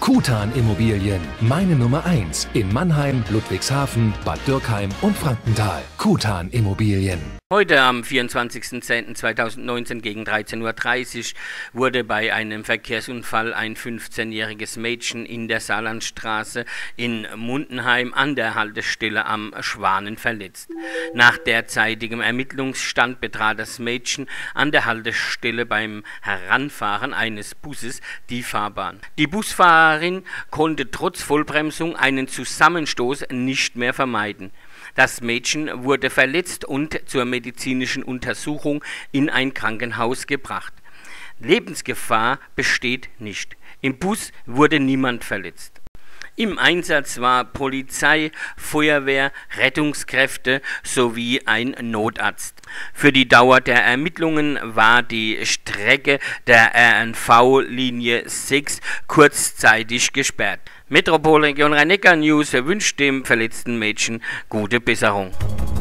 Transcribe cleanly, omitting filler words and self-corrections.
Kutan Immobilien, meine Nummer 1 in Mannheim, Ludwigshafen, Bad Dürkheim und Frankenthal. Kutan Immobilien. Heute am 24.10.2019 gegen 13:30 Uhr wurde bei einem Verkehrsunfall ein 15-jähriges Mädchen in der Saarlandstraße in Mundenheim an der Haltestelle am Schwanen verletzt. Nach derzeitigem Ermittlungsstand betrat das Mädchen an der Haltestelle beim Heranfahren eines Busses die Fahrbahn. Die Busfahrerin konnte trotz Vollbremsung einen Zusammenstoß nicht mehr vermeiden. Das Mädchen wurde verletzt und zur medizinischen Untersuchung in ein Krankenhaus gebracht. Lebensgefahr besteht nicht. Im Bus wurde niemand verletzt. Im Einsatz war Polizei, Feuerwehr, Rettungskräfte sowie ein Notarzt. Für die Dauer der Ermittlungen war die Strecke der RNV-Linie 6 kurzzeitig gesperrt. Metropolregion Rhein-Neckar News wünscht dem verletzten Mädchen gute Besserung.